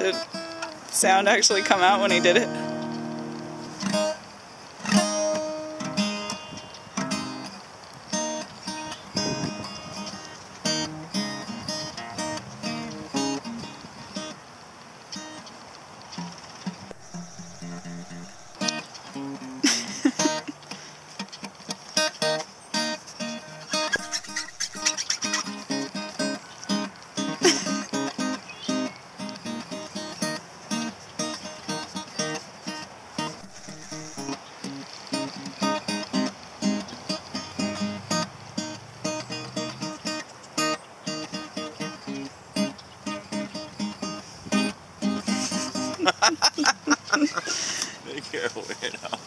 the sound actually come out when he did it? You're a weirdo.